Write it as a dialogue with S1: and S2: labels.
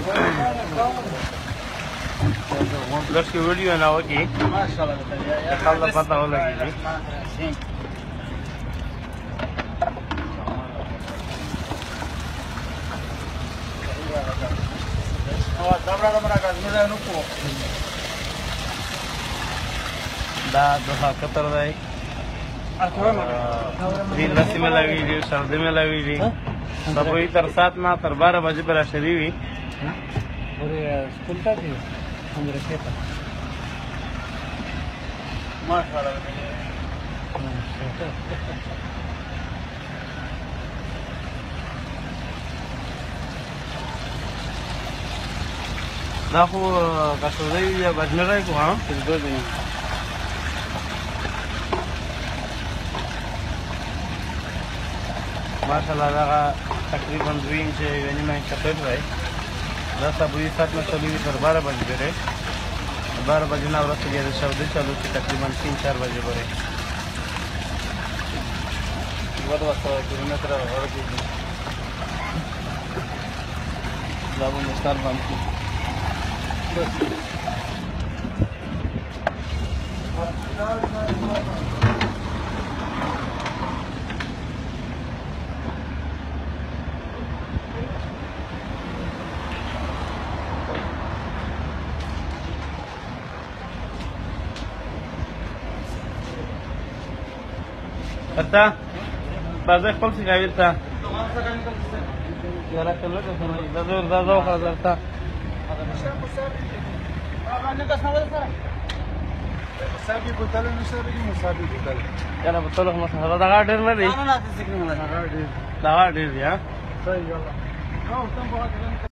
S1: لږ کې ویډیو نه وکړي د خلک پته ولګېږي. دا دفعه قطر دی دې لسې میلاویږي سردي میلاویږي صبحي تر 7 نه تر 12 بجې به راشري وي.
S2: स्कूल का थी हम रखे था
S1: دا خو کاشوزی یا بجمرای کو ها
S2: دو दिन
S1: ماشاءالله دا تقریبا 2 इंच یعنی میں چپٹ رہے دا صبحي 7 में चली हुई तक 12 बजे बेरे 12 बजे ना रस गया सऊदी चालू थी तकरीबन 3-4 बजे बरे बहुत किलोमीटर और भी लाभ मुस्तार बंद की Kata, bazai kau sih kawin ta. Jarak keluar ke sana. Dazor kalau ta.
S2: Sabi बोतल में सर भी मुसाबी बोतल
S1: Jangan betul lah mas. Kalau dah ada lagi.
S2: ना ना सिकने वाला
S1: Dah ada ya.
S2: सही वाला